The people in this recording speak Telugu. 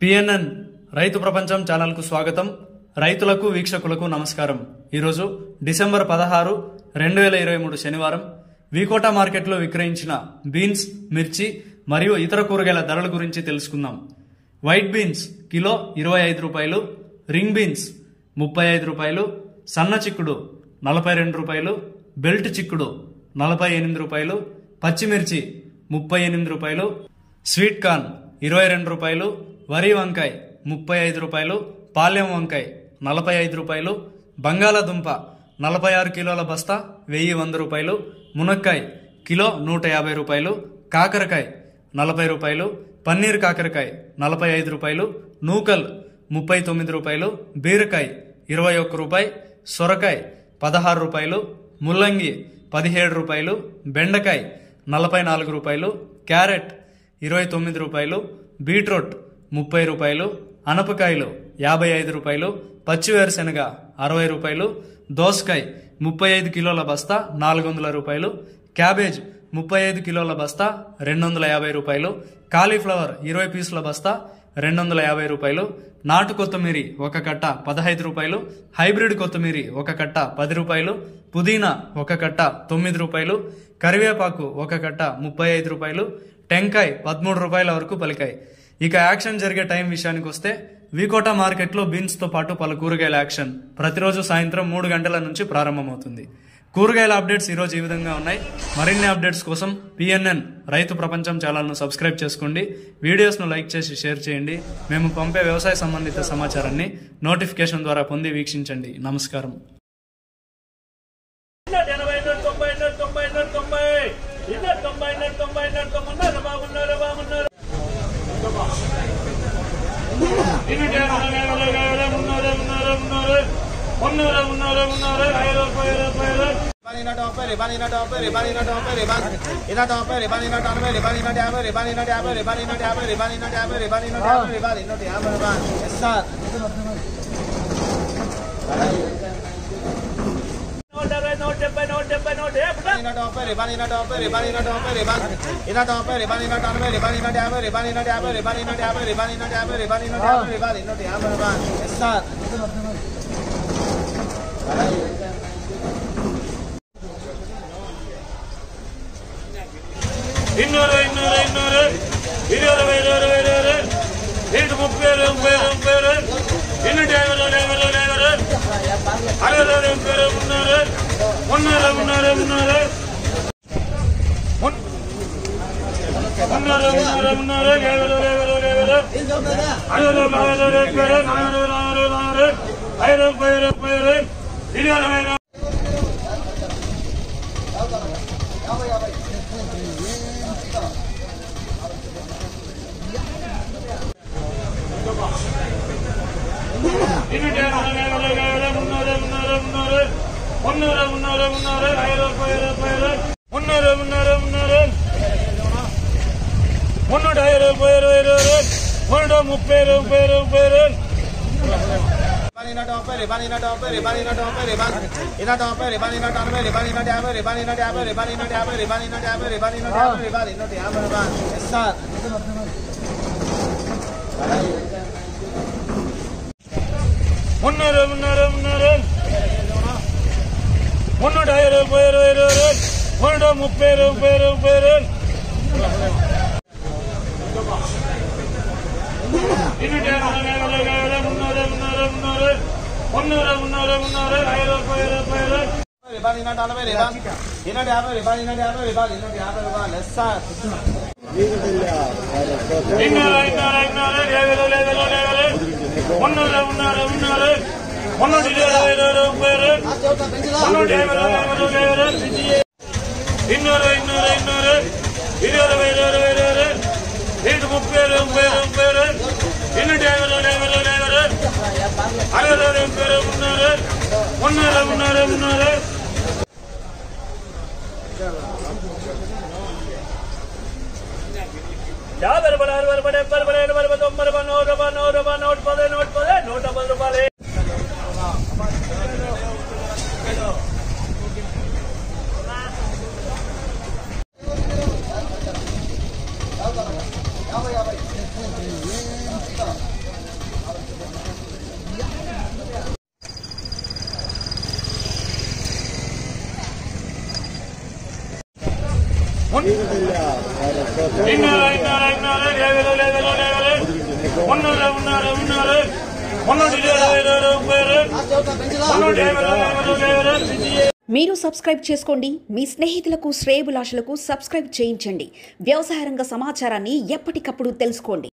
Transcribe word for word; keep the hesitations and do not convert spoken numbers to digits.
పిఎన్ఎన్ రైతు ప్రపంచం ఛానల్ కు స్వాగతం. రైతులకు వీక్షకులకు నమస్కారం. ఈరోజు డిసెంబర్ పదహారు రెండు వేల ఇరవై మూడు శనివారం వికోటా మార్కెట్లో విక్రయించిన బీన్స్, మిర్చి మరియు ఇతర కూరగాయల ధరల గురించి తెలుసుకుందాం. వైట్ బీన్స్ కిలో ఇరవై ఐదు రూపాయలు, రింగ్ బీన్స్ ముప్పై ఐదు రూపాయలు, సన్న చిక్కుడు నలభై రెండు రూపాయలు, బెల్ట్ చిక్కుడు నలభై ఎనిమిది రూపాయలు, పచ్చిమిర్చి ముప్పై ఎనిమిది రూపాయలు, స్వీట్ కార్న్ ఇరవై రెండు రూపాయలు, వరి వంకాయ ముప్పై ఐదు రూపాయలు, పాలెం వంకాయ నలభై ఐదు రూపాయలు, బంగాళాదుంప నలభై ఆరు కిలోల బస్తా వెయ్యి వంద రూపాయలు, మునక్కాయ కిలో నూట యాభై రూపాయలు, కాకరకాయ నలభై రూపాయలు, పన్నీర్ కాకరకాయ నలభై ఐదు రూపాయలు, నూకల్ ముప్పై తొమ్మిది రూపాయలు, బీరకాయ ఇరవై ఒక్క రూపాయి, సొరకాయ పదహారు రూపాయలు, ముల్లంగి పదిహేడు రూపాయలు, బెండకాయ నలభై నాలుగు రూపాయలు, క్యారెట్ ఇరవై తొమ్మిది రూపాయలు, బీట్రూట్ ముప్పై రూపాయలు, అనపకాయలు యాభై ఐదు రూపాయలు, పచ్చి వేరుశెనగ అరవై రూపాయలు, దోసకాయ ముప్పై ఐదు కిలోల బస్తా నాలుగు వందల రూపాయలు, క్యాబేజ్ ముప్పై ఐదు కిలోల బస్తా రెండు వందల యాభై రూపాయలు, కాలీఫ్లవర్ ఇరవై పీసుల బస్తా రెండు వందల యాభై రూపాయలు, నాటు కొత్తిమీరి ఒక కట్ట పదహైదు రూపాయలు, హైబ్రిడ్ కొత్తిమీరి ఒక కట్ట పది రూపాయలు, పుదీనా ఒక కట్ట తొమ్మిది రూపాయలు, కరివేపాకు ఒక కట్ట ముప్పై ఐదు రూపాయలు, టెంకాయ పదమూడు రూపాయల వరకు పలికాయి. ఇక యాక్షన్ జరిగే టైం విషయానికి వస్తే వికోటా మార్కెట్లో బీన్స్ తో పాటు పలు కూరగాయల యాక్షన్ ప్రతిరోజు సాయంత్రం మూడు గంటల నుంచి ప్రారంభమవుతుంది. కూరగాయల అప్డేట్స్ ఈరోజు ఈ విధంగా ఉన్నాయి. మరిన్ని అప్డేట్స్ కోసం పిఎన్ఎన్ రైతు ప్రపంచం ఛానల్ను సబ్స్క్రైబ్ చేసుకోండి. వీడియోస్ను లైక్ చేసి షేర్ చేయండి. మేము పంపే వ్యవసాయ సంబంధిత సమాచారాన్ని నోటిఫికేషన్ ద్వారా పొంది వీక్షించండి. నమస్కారం. ಇನ್ನೂರು ಇನ್ನೂರು ಇನ್ನೂರು ഇരുപത് ഇരുപത് ഇരുപത് ഇരുപത് മുപ്പത് മുപ്പത് മുപ്പത് ಇನ್ನೂറ്റി ಐವತ್ತು ಐವತ್ತು ಐವತ್ತು ಅರವತ್ತು ಮುನ್ನೂರು ಮುನ್ನೂರು ಮುನ್ನೂರು ಮುನ್ನೂರು ಮುನ್ನೂರು ಮುನ್ನೂರು ಮುನ್ನೂರು ಮುನ್ನೂರು ಐವತ್ತು ಐವತ್ತು ಐವತ್ತು ಅರವತ್ತು ಅರವತ್ತು ನಾನೂರು ನಾನೂರು ನಾನೂರು ಐವತ್ತು ಐವತ್ತು ಐವತ್ತು ഇരുപത് ಇನ್ನೂറ്റി ಐವತ್ತು ಮುನ್ನೂರು ಮುನ್ನೂರು ಮುನ್ನೂರು ಮುನ್ನೂರು ಮುನ್ನೂರು ಮುನ್ನೂರು ಐವತ್ತು ಐವತ್ತು ಐವತ್ತು ಮುನ್ನೂರು ಮುನ್ನೂರು ಮುನ್ನೂರು ಮುನ್ನೂರ ಐವತ್ತು ಐವತ್ತು ಮುನ್ನೂರ ಮುಪ್ಪೈ ಮುಪ್ಪೈ ಮುಪ್ಪೈ ಮುನ್ನೂರು ಮುನ್ನೂರು ಮುನ್ನೂರು ಮುನ್ನೂರ ಐವತ್ತು ಐವತ್ತು ಮುನ್ನೂರ ಮುಪ್ಪೈ ಮುಪ್ಪೈ ಮುಪ್ಪೈ ಇನ್ನೂറ്റി ಐವತ್ತು ಮುನ್ನೂರು ಮುನ್ನೂರು ಮುನ್ನೂರು ಮುನ್ನೂರು ಮುನ್ನೂರು ಮುನ್ನೂರು ಐವತ್ತು ಐವತ್ತು ಐವತ್ತು ಇನ್ನೂರು ಐನೂರು ಐನೂರು ಲೇವಲು ಲೇವಲು ಲೇವಲು ಮುನ್ನೂರು ಮುನ್ನೂರು ಮುನ್ನೂರು ಮುನ್ನೂರ ಇರುವದು ಮುನ್ನೂರ ಐವತ್ತು ಲೇವಲು ಲೇವಲು ಇನ್ನೂರು ಇನ್ನೂರು ಇನ್ನೂರು ഇരുപത് ഇരുപത് ഇരുപത് ഇരുപത് മുപ്പത് മുപ്പത് മുപ്പത് ಇನ್ನೂറ്റി ಐವತ್ತು ಲೇವಲು ಲೇವಲು ಅರವತ್ತು ಮುಪ್ಪದು ಮುನ್ನೂರು ಮುನ್ನೂರು ಮುನ್ನೂರು ಮುನ್ನೂರು యాభై రూపాయలు అరవై రూపాయలు డెబ్బై రూపాయలు ఎనభై రూపాయలు తొంభై రూపాయలు నూట రూపాయలు నూట రూపాయలు నూట పది నూట పది నూట పది రూపాయలు ಇನ್ನೂರು ಇನ್ನೂರು ಇನ್ನೂರು ಲೇವರು ಲೇವರು ಲೇವರು ಮುನ್ನೂರು ಮುನ್ನೂರು ಮುನ್ನೂರು ಮುನ್ನೂರು ಇರುವರು ಇರುವರು ಮುಪ್ಪై మున్నూరు ಲೇವರು ಲೇವರು ಲೇವರು మీరు సబ్స్క్రైబ్ చేసుకోండి. మీ స్నేహితులకు శ్రేయభిలాషులకు సబ్స్క్రైబ్ చేయించండి. వ్యవసాయ రంగ సమాచారాన్ని ఎప్పటికప్పుడు తెలుసుకోండి.